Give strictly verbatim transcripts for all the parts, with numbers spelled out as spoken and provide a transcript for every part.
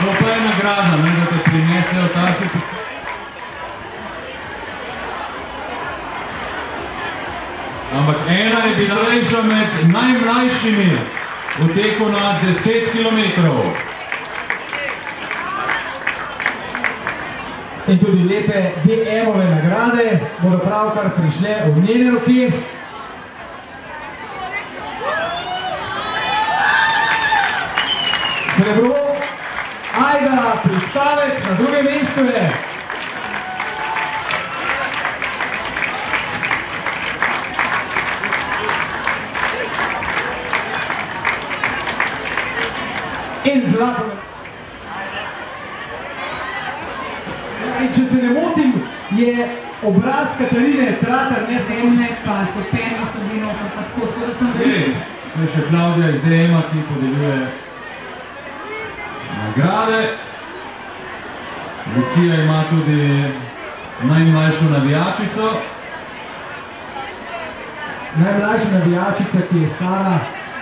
To pa je nagrada, ne, da te prinesejo take. Ampak ena je bila med najmlajšimi v teku na deset kilometrov. In tudi lepe D M-ove nagrade bodo pravkar prišle v njene roki. Srebro, Ajda Pristavec na drugem mestu je. In zlato. In če se ne motim, je obraz Katarine Tratar nesrečne, pa so pena sredino, pa tako, tako da sem vedel. To je še Klaudija iz D M-a, ki podeljuje nagrade. Lucija ima tudi najmlajšo navijačico. Najmlajša navijačica, ki je stara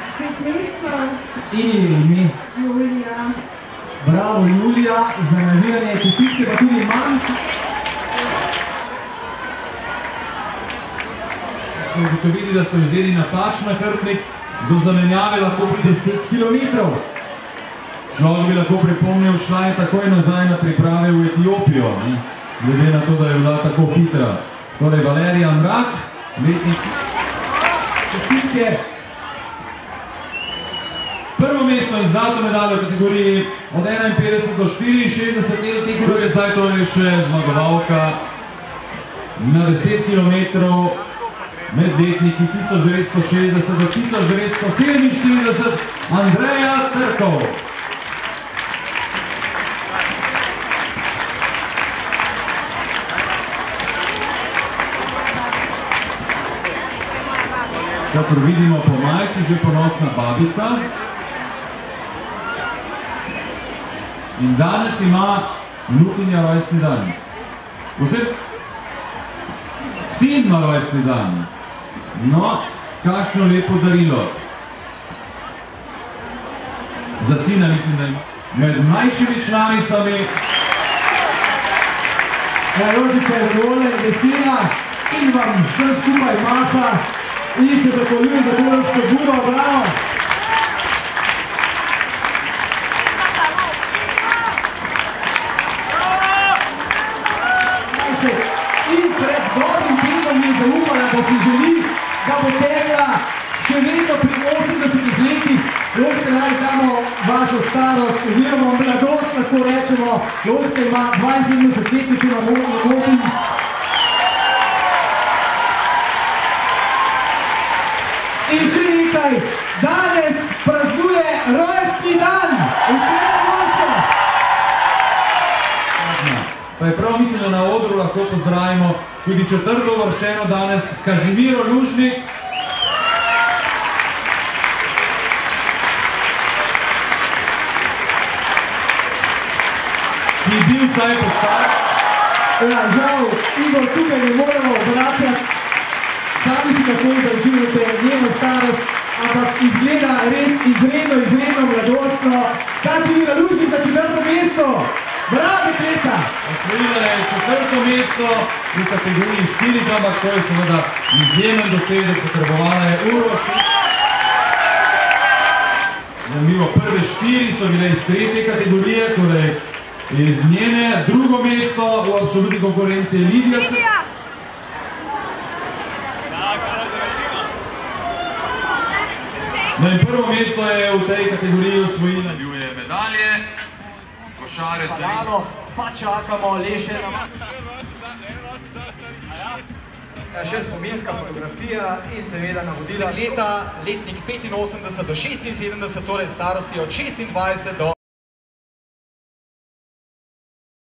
in je ime Julija. Bravo, Julija, za navijanje čestitke, pa tudi manjši. Smo ugotovili, da ste vzeli napačen nahrbtnik, do zamenjave lahko pri deset kilometrov. Človek bi lahko pripomnil, šla je takoj nazaj na priprave v Etiopijo, ne? Glede na to, da je bila tako hitra. Torej, Valerija Mrak, letnik. Čestitke. Prvo mesto in zlato medaljo v kategoriji od enainpetdeset do štiriinšestdeset let, druge zdaj to je še zmagovalka na deset kilometrov med letniki tisoč devetsto šestdeset do tisoč devetsto sedeminštirideset, Andreja Trkov. Kakor vidimo po majici, že ponosna babica. In danes ima Lukinja rojstni dan. Vse? Sin ima rojstni dan. No, kakšno lepo darilo. Za sina mislim, da ima. Med mlajšimi članicami. Rožica je zadovoljna in vesela in vam vsem skupaj maha in se zahvaljujem za tole spodbudo. Bravo! In pred dobrim tednom je zaupala, da si želi, da bo tegla še vedno pri osemdesetih letih. Lojska naj damo vašo starost, oziroma mladost, lahko rečemo. Lojska ima dvainsedemdeset let, če se vam motim. In še nekaj, danes praznuje rojstni dan. Vse najboljše! Pa je prav mislim, da na odru lahko pozdravimo tudi četrto uvrščeno danes Kazimiro Lužnik. Ki je bil vsaj postavljen. Ja, žal, Igor, tukaj ne moremo obračati. Sami si tako izračunate njeno starost, ampak izgleda res izredno, izredno mladostno. Kazimira Lužnik za četrto mesto. Bravo, dekleta! Osvojila je četrto mesto v kategoriji štiri, ampak to je seveda izjemen dosežek, potrebovala je uro. Zanimivo, prve štiri so bile iz tretje kategorije, torej iz njene. Drugo mesto v absolutni konkurenci je Lidija. No in prvo mesto je v tej kategoriji osvojila medalje. Padalo, pa čakamo le še na še spominska fotografija in seveda navodila leta, letnik petinosemdeset do šestinsedemdeset, torej starosti od šestindvajset do